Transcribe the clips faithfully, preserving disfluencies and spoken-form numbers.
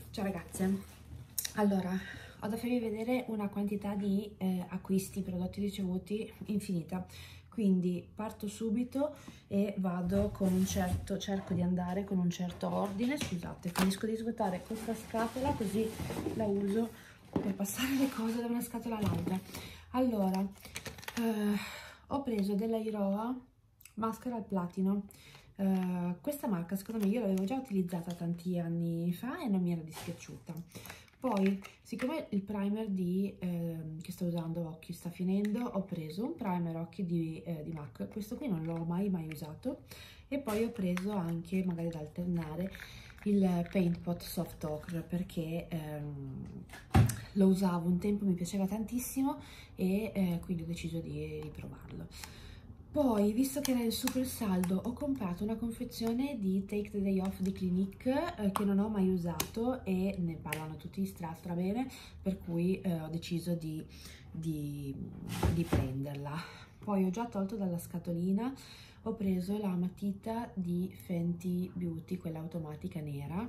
Ciao ragazze, allora ho da farvi vedere una quantità di eh, acquisti, prodotti ricevuti infinita, quindi parto subito e vado con un certo, cerco di andare con un certo ordine. Scusate, finisco di svuotare questa scatola così la uso per passare le cose da una scatola all'altra. Allora, eh, ho preso della Iroha maschera al platino. Uh, questa marca secondo me io l'avevo già utilizzata tanti anni fa e non mi era dispiaciuta. Poi, siccome il primer di, eh, che sto usando occhi sta finendo, ho preso un primer occhi di, eh, di MAC. Questo qui non l'ho mai mai usato, e poi ho preso anche, magari da alternare, il Paint Pot Soft Ochre, perché ehm, lo usavo un tempo, mi piaceva tantissimo e eh, quindi ho deciso di riprovarlo. Poi, visto che era in super saldo, ho comprato una confezione di Take the Day Off di Clinique eh, che non ho mai usato e ne parlano tutti stra stra bene, per cui eh, ho deciso di, di, di prenderla. Poi ho già tolto dalla scatolina, ho preso la matita di Fenty Beauty, quella automatica nera.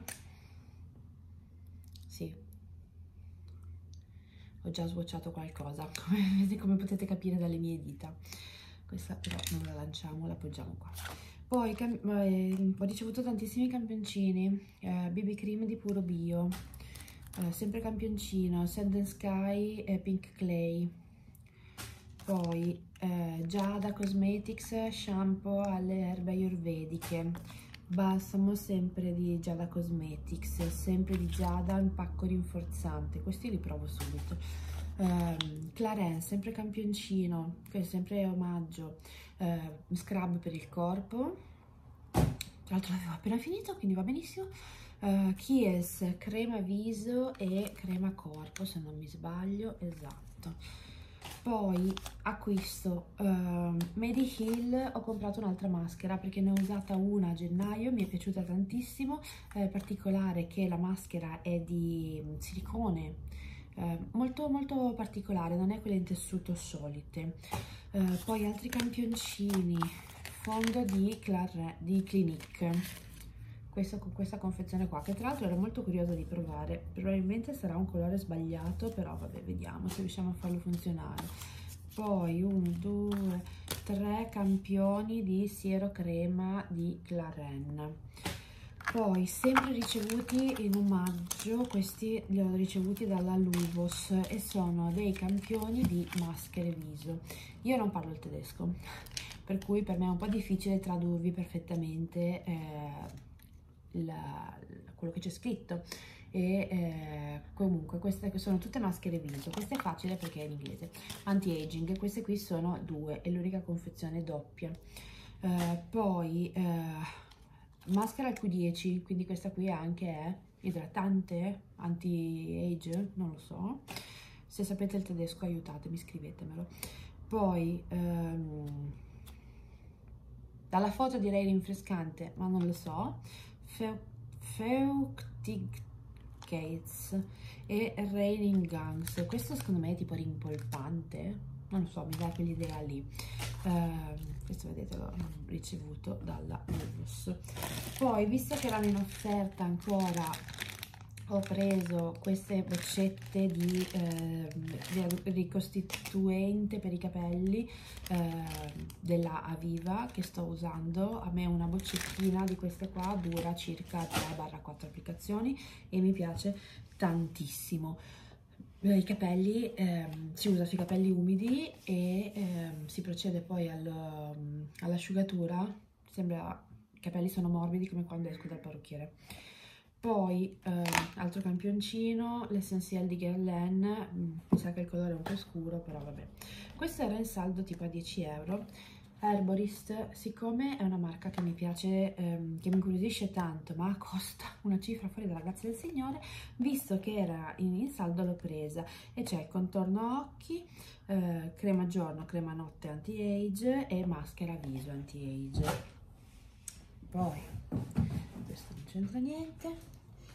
Sì, ho già swatchato qualcosa, come, come potete capire dalle mie dita. Questa però non la lanciamo, la appoggiamo qua. Poi eh, ho ricevuto tantissimi campioncini, eh, B B cream di Puro Bio, eh, sempre campioncino, Sand and Sky e Pink Clay. Poi eh, Giada Cosmetics shampoo alle erbe ayurvediche, balsamo sempre di Giada Cosmetics, sempre di Giada, un pacco rinforzante. Questi li provo subito. Um, Clarins, sempre campioncino, che è sempre omaggio, uh, scrub per il corpo, tra l'altro l'avevo appena finito, quindi va benissimo. uh, Kiehl's crema viso e crema corpo, se non mi sbaglio, esatto. Poi acquisto uh, Mediheal, ho comprato un'altra maschera perché ne ho usata una a gennaio, mi è piaciuta tantissimo, è eh, particolare che la maschera è di silicone, eh, molto molto particolare, non è quelle in tessuto solite. Eh, poi altri campioncini, fondo di, Clar di Clinique, questo con questa confezione qua, che tra l'altro ero molto curiosa di provare. Probabilmente sarà un colore sbagliato, però vabbè, vediamo se riusciamo a farlo funzionare. Poi uno, due, tre campioni di siero crema di Clarins. Poi sempre ricevuti in omaggio, questi li ho ricevuti dalla Luvos e sono dei campioni di maschere viso. Io non parlo il tedesco, per cui per me è un po' difficile tradurvi perfettamente eh, la, quello che c'è scritto, e eh, comunque queste sono tutte maschere viso. Questa è facile perché è in inglese. Anti-aging, queste qui sono due, è l'unica confezione doppia. Eh, poi eh, maschera al Q dieci, quindi questa qui anche è idratante, anti-age, non lo so. Se sapete il tedesco aiutatemi, scrivetemelo. Poi ehm, dalla foto direi rinfrescante, ma non lo so. Feuchtigkeits e Raining Guns, questo secondo me è tipo rimpolpante, non lo so, mi dà quell'idea lì. Uh, questo vedete l'ho ricevuto dalla Luvos. Poi, visto che erano in offerta ancora, ho preso queste boccette di eh, ricostituente per i capelli eh, della Aviva, che sto usando. A me una boccettina di queste qua dura circa tre quattro applicazioni e mi piace tantissimo. I capelli, ehm, si usa sui capelli umidi e ehm, si procede poi al, all'asciugatura. Sembra i capelli sono morbidi come quando esco dal parrucchiere. Poi eh, altro campioncino, l'Essentiel di Guerlain, mi sa che il colore è un po' scuro, però vabbè. Questo era in saldo tipo a dieci euro. Herborist, siccome è una marca che mi piace, ehm, che mi incuriosisce tanto, ma costa una cifra fuori dalla grazia del Signore, visto che era in, in saldo l'ho presa, e c'è contorno occhi, eh, crema giorno, crema notte anti-age e maschera viso anti-age. Poi questo non c'entra niente.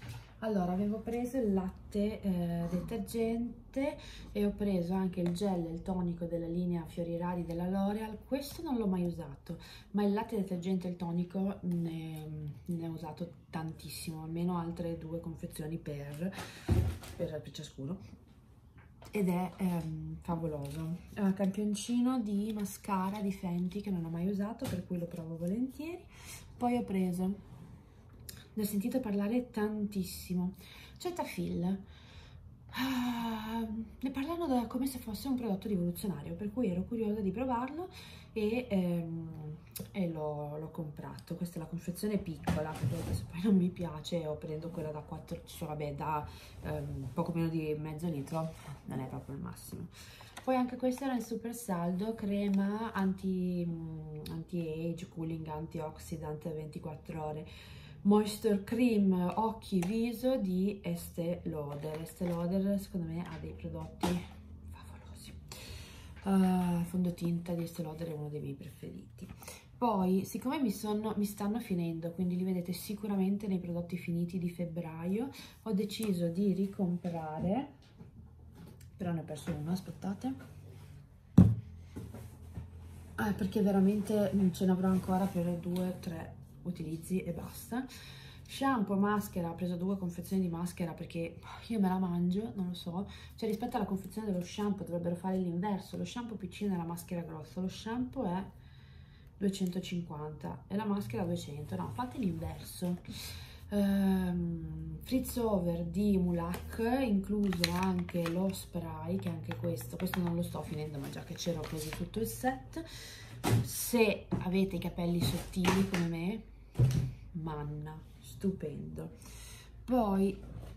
Allora, avevo preso il latte eh, detergente e ho preso anche il gel e il tonico della linea Fiori Rari della L'Oreal. Questo non l'ho mai usato, ma il latte detergente e il tonico ne, ne ho usato tantissimo, almeno altre due confezioni per, per, per ciascuno. Ed è ehm, favoloso. È un campioncino di mascara di Fenty che non ho mai usato, per cui lo provo volentieri. Poi ho preso, ne ho sentito parlare tantissimo, Cetaphil. Ah, ne parlano da, come se fosse un prodotto rivoluzionario, per cui ero curiosa di provarlo e, ehm, e l'ho comprato. Questa è la confezione piccola, perché adesso poi non mi piace, o prendo quella da quattro, cioè vabbè, da ehm, poco meno di mezzo litro, non è proprio il massimo. Poi anche questo era il super saldo, crema anti, anti-age, cooling, antioxidant ventiquattro ore, moisture cream occhi viso di Estée Lauder. Estée Lauder secondo me ha dei prodotti favolosi. Uh, fondotinta di Estée Lauder è uno dei miei preferiti. Poi, siccome mi, sono, mi stanno finendo, quindi li vedete sicuramente nei prodotti finiti di febbraio, ho deciso di ricomprare, però ne ho perso uno, aspettate, ah, perché veramente ce ne avrò ancora per due tre utilizzi e basta. Shampoo, maschera, ho preso due confezioni di maschera perché io me la mangio, non lo so, cioè rispetto alla confezione dello shampoo dovrebbero fare l'inverso, lo shampoo piccino e la maschera grossa, lo shampoo è duecentocinquanta e la maschera duecento, no, fate l'inverso. Um, Frizz Over di Mulac, incluso anche lo spray, che anche questo, questo non lo sto finendo, ma già che c'era ho preso tutto il set. Se avete i capelli sottili come me, manna, stupendo. Poi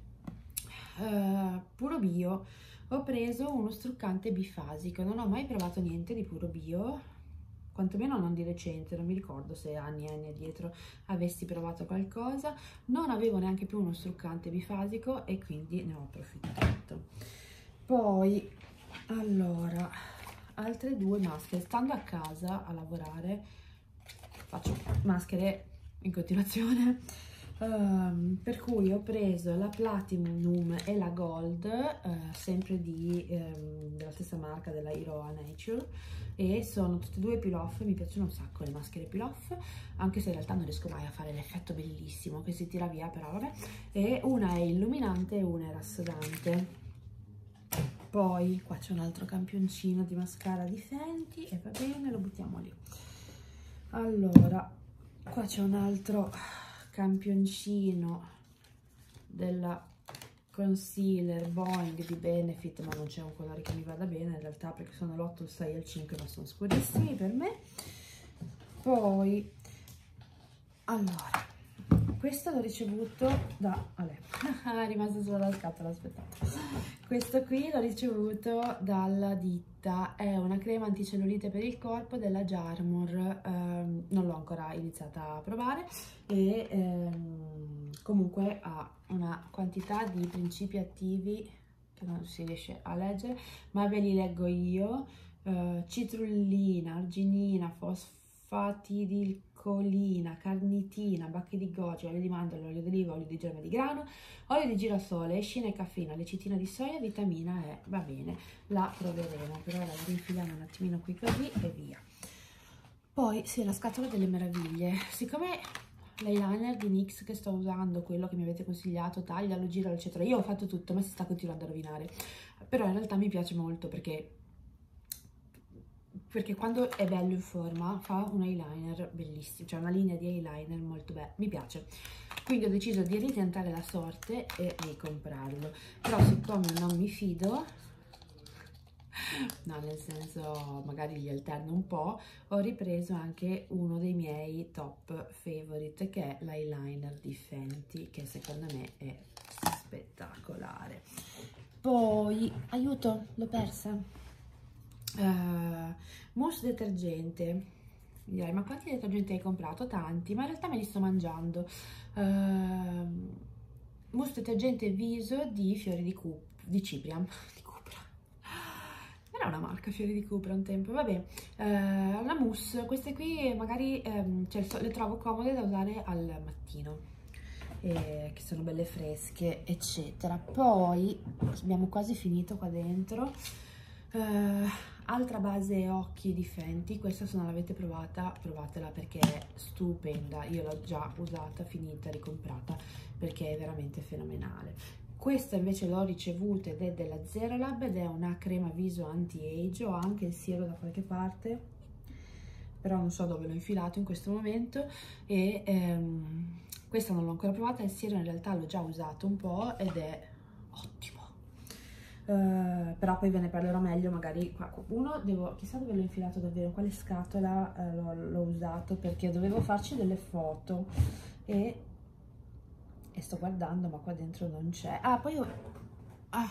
uh, Puro Bio, ho preso uno struccante bifasico, non ho mai provato niente di Puro Bio, quantomeno non di recente, non mi ricordo se anni e anni addietro avessi provato qualcosa. Non avevo neanche più uno struccante bifasico e quindi ne ho approfittato. Poi, allora, altre due maschere. Stando a casa a lavorare, faccio maschere in continuazione, um, per cui ho preso la Platinum e la Gold, uh, sempre di, um, della stessa marca, della Iroha Nature, e sono tutte e due peel off. Mi piacciono un sacco le maschere peel off, anche se in realtà non riesco mai a fare l'effetto bellissimo che si tira via, però vabbè. E una è illuminante e una è rassodante. Poi qua c'è un altro campioncino di mascara di Fenty e va bene, lo buttiamo lì. Allora, qua c'è un altro campioncino della concealer Boing di Benefit, ma non c'è un colore che mi vada bene in realtà, perché sono l'otto, il sei e il cinque, ma sono scurissimi per me. Poi, allora, questo l'ho ricevuto da Ale, è rimasto solo la scatola, aspettate. Questo qui l'ho ricevuto dalla ditta, è una crema anticellulite per il corpo della Jarmor, ehm, non l'ho ancora iniziata a provare e ehm, comunque ha una quantità di principi attivi che non si riesce a leggere, ma ve li leggo io: eh, citrullina, arginina, fosfatidilcolina, carnitina, bacche di goji, olio di mandorla, olio d'oliva, olio di germe di grano, olio di girasole, escina e caffeina, lecitina di soia, vitamina E. Va bene, la proveremo, però la rinfiliamo un attimino qui così e via. Poi sì, la scatola delle meraviglie. Siccome l'eyeliner di NYX che sto usando, quello che mi avete consigliato, taglialo, giralo eccetera, io ho fatto tutto ma si sta continuando a rovinare, però in realtà mi piace molto perché perché quando è bello in forma fa un eyeliner bellissimo, cioè una linea di eyeliner molto bella, mi piace. Quindi ho deciso di ritentare la sorte e di comprarlo, però siccome non mi fido, no, nel senso magari li alterno un po', ho ripreso anche uno dei miei top favorite, che è l'eyeliner di Fenty, che secondo me è spettacolare. Poi, aiuto, l'ho persa. Uh, mousse detergente. Mi direi, ma quanti detergenti hai comprato? Tanti, ma in realtà me li sto mangiando. Uh, mousse detergente viso di Fiori di, Cup di Cipria. Di Cupra. Era una marca Fiori di Cupra un tempo, vabbè. Uh, una mousse, queste qui magari um, cioè, le trovo comode da usare al mattino. eh, che sono belle fresche, eccetera. Poi abbiamo quasi finito qua dentro. Uh, altra base occhi di Fenty, questa se non l'avete provata provatela perché è stupenda, io l'ho già usata, finita, ricomprata perché è veramente fenomenale. Questa invece l'ho ricevuta ed è della Zeralab ed è una crema viso anti-age, ho anche il siero da qualche parte però non so dove l'ho infilato in questo momento, e ehm, questa non l'ho ancora provata, il siero in realtà l'ho già usato un po' ed è ottimo. Uh, però poi ve ne parlerò meglio magari qua. Uno, devo, chissà dove l'ho infilato davvero, in quale scatola uh, l'ho usato, perché dovevo farci delle foto e, e sto guardando ma qua dentro non c'è. Ah, poi ho, ah,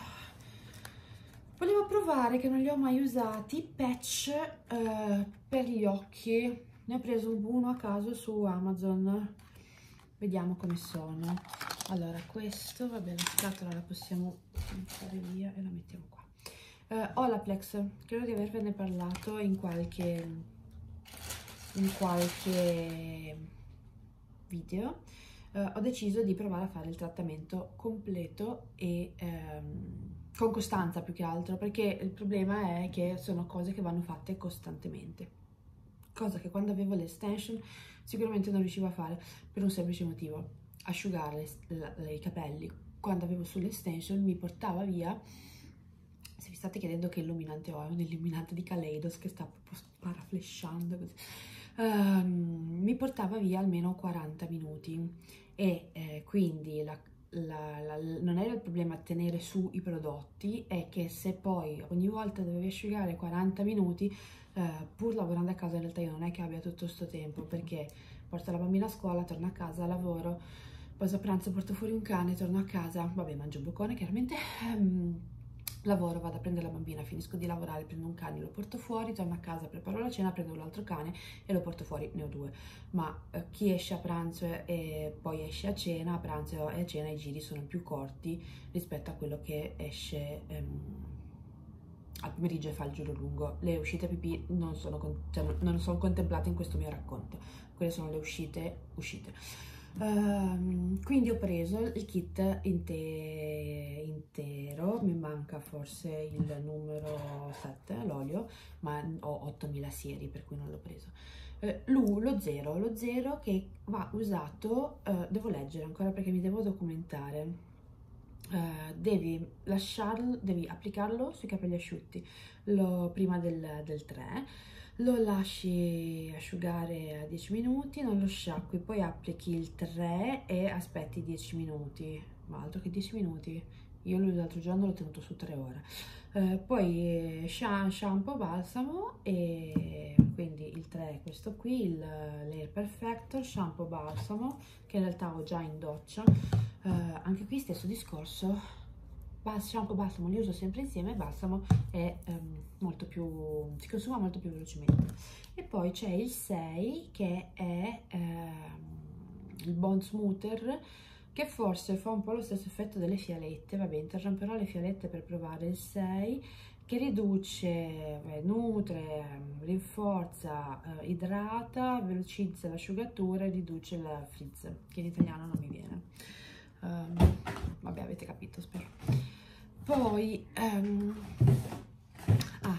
volevo provare, che non li ho mai usati, patch uh, per gli occhi. Ne ho preso uno a caso su Amazon, vediamo come sono. Allora, questo, vabbè, la scatola la possiamo fare via e la mettiamo qua. Uh, Olaplex, credo di avervene parlato in qualche, in qualche video. Uh, ho deciso di provare a fare il trattamento completo e um, con costanza più che altro, perché il problema è che sono cose che vanno fatte costantemente, cosa che quando avevo le extension sicuramente non riuscivo a fare, per un semplice motivo: asciugare le, le, i capelli quando avevo sulle extension mi portava via, se vi state chiedendo che illuminante ho, è un illuminante di Kaleidos che sta proprio sparaflashando così, um, mi portava via almeno quaranta minuti e eh, quindi la, la, la, non era il problema tenere su i prodotti, è che se poi ogni volta dovevi asciugare quaranta minuti, eh, pur lavorando a casa in realtà io non è che abbia tutto questo tempo, perché porto la bambina a scuola, torno a casa, lavoro, pausa pranzo, porto fuori un cane, torno a casa, vabbè, mangio un boccone chiaramente, um, lavoro, vado a prendere la bambina, finisco di lavorare, prendo un cane, lo porto fuori, torno a casa, preparo la cena, prendo l'altro cane e lo porto fuori, ne ho due. Ma eh, chi esce a pranzo e, e poi esce a cena, a pranzo e a cena i giri sono più corti rispetto a quello che esce ehm, al pomeriggio e fa il giro lungo. Le uscite pipì non sono, cioè, non sono contemplate in questo mio racconto, quelle sono le uscite uscite. Uh, quindi ho preso il kit inte intero, mi manca forse il numero sette, l'olio, ma ho ottomila sieri per cui non l'ho preso. Uh, lo zero, lo zero che va usato, uh, devo leggere ancora perché mi devo documentare. Uh, devi lasciarlo, devi applicarlo sui capelli asciutti lo, prima del, del tre, lo lasci asciugare a dieci minuti, non lo sciacqui, poi applichi il tre e aspetti dieci minuti, ma altro che dieci minuti, io l'altro giorno l'ho tenuto su tre ore. Uh, poi shampoo, balsamo, e quindi il tre è questo qui, il Layer Perfector, shampoo, balsamo, che in realtà ho già in doccia. Uh, anche qui stesso discorso, shampoo, balsamo li uso sempre insieme, balsamo è um, molto più, si consuma molto più velocemente. E poi c'è il sei che è um, il Bond Smoother, che forse fa un po' lo stesso effetto delle fialette, vabbè, interromperò le fialette per provare il sei, che riduce, beh, nutre, rinforza, eh, idrata, velocizza l'asciugatura e riduce il frizz, che in italiano non mi viene. Um, vabbè, avete capito, spero. Poi um, ah,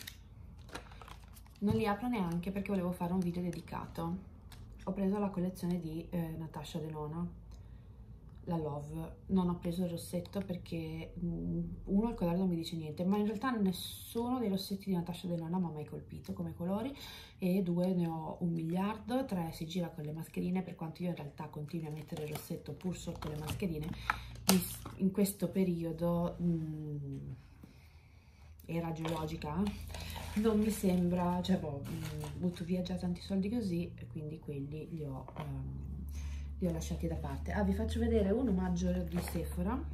non li apro neanche perché volevo fare un video dedicato. Ho preso la collezione di eh, Natasha Denona, la Love. Non ho preso il rossetto perché um, uno, il colore non mi dice niente, ma in realtà nessuno dei rossetti di Natasha Denona mi ha mai colpito come colori, e due, ne ho un miliardo, tre, si gira con le mascherine, per quanto io in realtà continui a mettere il rossetto pur sotto le mascherine. In questo periodo mh, era geologica, non mi sembra, cioè boh, mh, butto via già tanti soldi così, e quindi quelli li ho, um, li ho lasciati da parte. Ah, vi faccio vedere un omaggio di Sephora,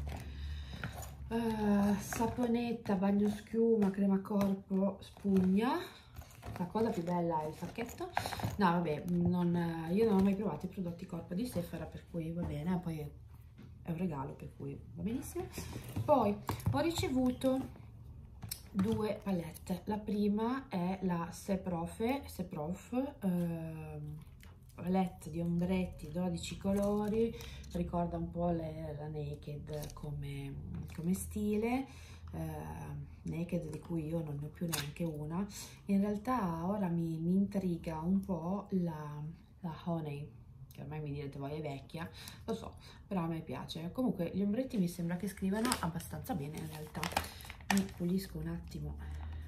uh, saponetta, bagno schiuma, crema corpo, spugna. La cosa più bella è il sacchetto. No, vabbè, non, io non ho mai provato i prodotti corpo di Sephora, per cui va bene, poi è è un regalo, per cui va benissimo. Poi ho ricevuto due palette. La prima è la Seprofe, Seprof, ehm, palette di ombretti dodici colori, ricorda un po' le, la Naked come, come stile, eh, Naked di cui io non ne ho più neanche una. In realtà ora mi, mi intriga un po' la, la Honey, che ormai mi direte voi è vecchia, lo so, però a me piace. Comunque gli ombretti mi sembra che scrivano abbastanza bene in realtà. Mi pulisco un attimo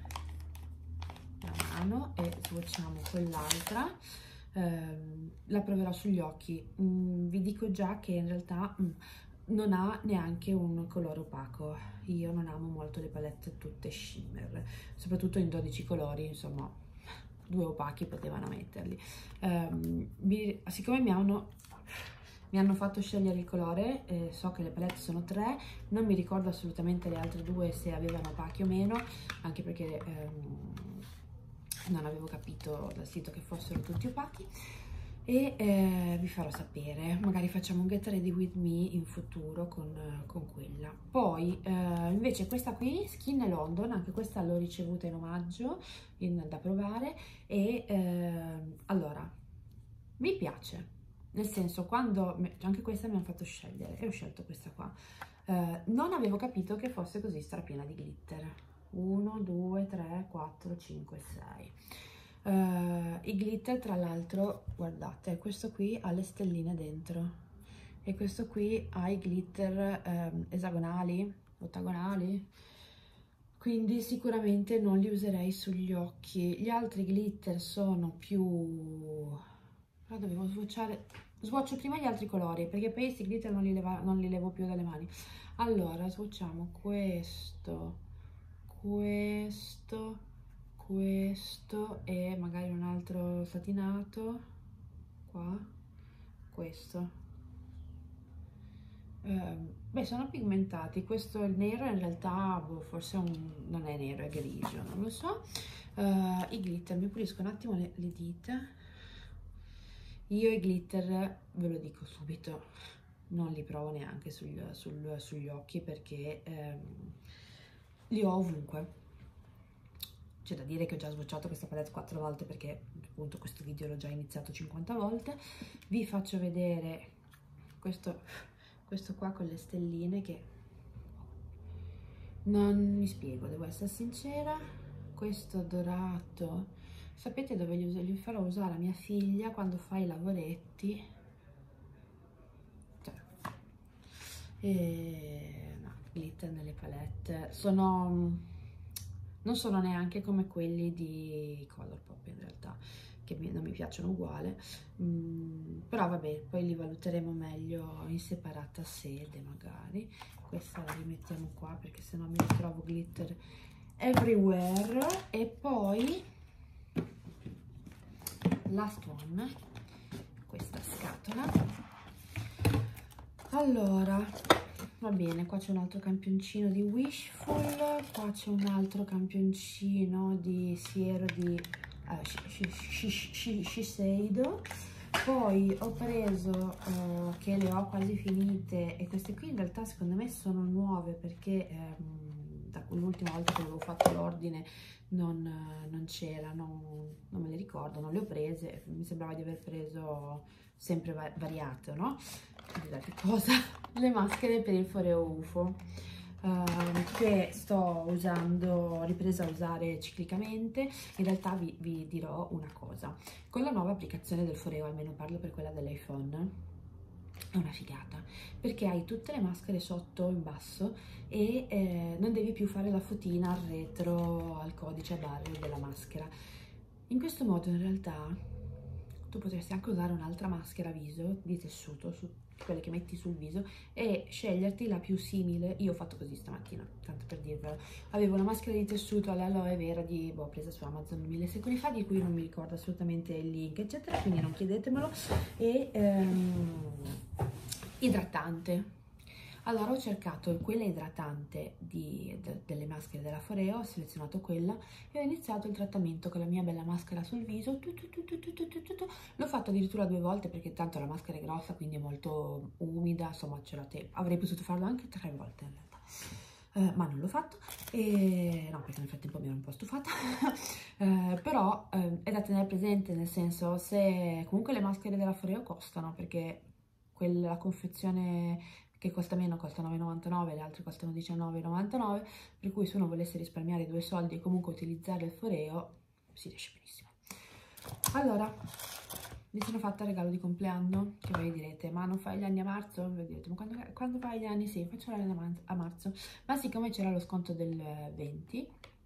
la mano e swatchiamo quell'altra. Eh, la proverò sugli occhi. Mm, vi dico già che in realtà mm, non ha neanche un colore opaco. Io non amo molto le palette tutte shimmer, soprattutto in dodici colori, insomma due opachi potevano metterli. Eh, mi, siccome mi hanno mi hanno fatto scegliere il colore, eh, so che le palette sono tre, non mi ricordo assolutamente le altre due se avevano opachi o meno, anche perché ehm, non avevo capito dal sito che fossero tutti opachi, e eh, vi farò sapere, magari facciamo un get ready with me in futuro con, con quella. Poi eh, invece questa qui, Skin London, anche questa l'ho ricevuta in omaggio, in, da provare, e eh, allora, mi piace. Nel senso, quando anche questa mi hanno fatto scegliere e ho scelto questa qua, eh, non avevo capito che fosse così strapiena di glitter. uno, due, tre, quattro, cinque, sei. Uh, i glitter, tra l'altro, guardate, questo qui ha le stelline dentro e questo qui ha i glitter um, esagonali, ottagonali, quindi sicuramente non li userei sugli occhi. Gli altri glitter sono più... però dovevo swatchare, swatcho prima gli altri colori perché poi questi glitter non li, leva, non li levo più dalle mani. Allora swatchiamo questo, questo, questo e magari un altro satinato qua, questo. Eh, beh, sono pigmentati. Questo il nero in realtà boh, forse un, non è nero, è grigio, non lo so. Uh, i glitter, mi pulisco un attimo le, le dita. Io i glitter, ve lo dico subito, non li provo neanche sul, sul, sugli occhi perché ehm, li ho ovunque. C'è da dire che ho già swatchato questa palette quattro volte perché appunto questo video l'ho già iniziato cinquanta volte. Vi faccio vedere questo, questo qua con le stelline che non mi spiego, devo essere sincera. Questo dorato, sapete dove li, uso? Li farò usare a mia figlia quando fa i lavoretti. Cioè, e, no, glitter nelle palette sono, non sono neanche come quelli di Colourpop in realtà, che mi, non mi piacciono uguale, mm, però vabbè, poi li valuteremo meglio in separata sede magari. Questa la rimettiamo qua perché sennò mi ritrovo glitter everywhere. E poi last one, questa scatola. Allora, va bene, qua c'è un altro campioncino di Wishful, qua c'è un altro campioncino di siero di uh, Shiseido. Poi ho preso uh, che le ho quasi finite, e queste qui in realtà secondo me sono nuove perché um, da l'ultima volta che avevo fatto l'ordine non, non c'erano, non me le ricordo, non le ho prese, mi sembrava di aver preso sempre va variato, no? Che cosa? Le maschere per il foreo U F O, uh, che sto usando, ho ripreso a usare ciclicamente. In realtà vi, vi dirò una cosa, con la nuova applicazione del foreo, almeno parlo per quella dell'iPhone, è una figata perché hai tutte le maschere sotto in basso e eh, non devi più fare la fotina al retro, al codice a barre della maschera. In questo modo in realtà tu potresti anche usare un'altra maschera viso di tessuto, su quelle che metti sul viso, e sceglierti la più simile. Io ho fatto così stamattina, tanto per dirvelo. Avevo una maschera di tessuto all'aloe vera di, boh, presa su Amazon mille secoli fa, di cui non mi ricordo assolutamente il link eccetera, quindi non chiedetemelo. E ehm, idratante. Allora ho cercato quella idratante di, de, delle maschere della Foreo, ho selezionato quella e ho iniziato il trattamento con la mia bella maschera sul viso. L'ho fatto addirittura due volte perché tanto la maschera è grossa, quindi è molto umida, insomma c'era tempo. Avrei potuto farlo anche tre volte in realtà. Uh, ma non l'ho fatto, e no, perché nel frattempo mi ero un po' stufata. uh, però uh, è da tenere presente, nel senso, se comunque le maschere della Foreo costano, perché quella confezione che costa meno costa nove e novantanove, le altre costano diciannove e novantanove, per cui se uno volesse risparmiare due soldi e comunque utilizzare il Foreo si riesce benissimo. Allora, mi sono fatta il regalo di compleanno, che voi direte, ma non fai gli anni a marzo? Voi direte, ma quando, quando fai gli anni? Sì, faccio gli anni a marzo, ma siccome c'era lo sconto del venti,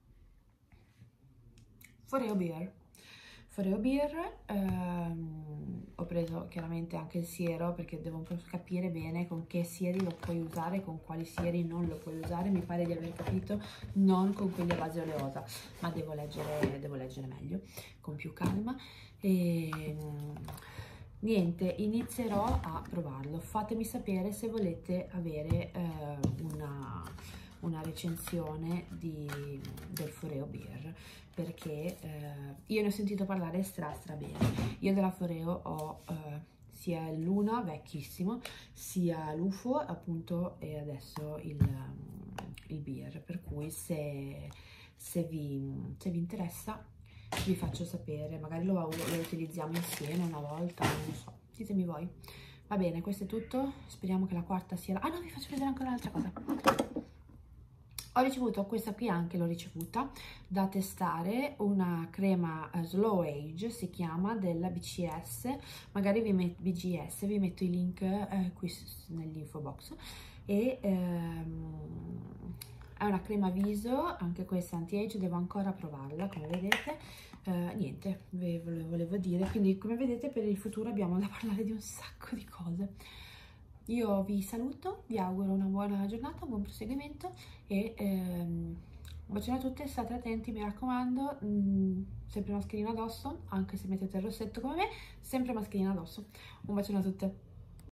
Foreo Beer. Foreo Beer, ehm, ho preso chiaramente anche il siero, perché devo un po' capire bene con che sieri lo puoi usare e con quali sieri non lo puoi usare. Mi pare di aver capito, non con quelli a base oleosa, ma devo leggere, devo leggere meglio, con più calma. E niente, inizierò a provarlo. Fatemi sapere se volete avere eh, una, una recensione di, del Foreo Beer, perché eh, io ne ho sentito parlare stra stra bene. Io della Foreo ho eh, sia il Luna vecchissimo, sia l'U F O appunto, e adesso il, il Beer, per cui se, se, vi, se vi interessa vi faccio sapere, magari lo, lo utilizziamo insieme una volta, non so, ditemi voi. Va bene, questo è tutto, speriamo che la quarta sia la... Ah no, vi faccio vedere ancora un'altra cosa. Ho ricevuto, questa qui anche l'ho ricevuta, da testare, una crema uh, Slow Age, si chiama, della B C S, magari vi metto, B G S, vi metto i link uh, qui nell'info box, e um, è una crema viso, anche questa anti-age, devo ancora provarla, come vedete. Uh, niente, ve lo volevo dire, quindi come vedete per il futuro abbiamo da parlare di un sacco di cose. Io vi saluto, vi auguro una buona giornata, un buon proseguimento e ehm, un bacione a tutte, state attenti, mi raccomando, mh, sempre mascherina addosso, anche se mettete il rossetto come me, sempre mascherina addosso. Un bacione a tutte.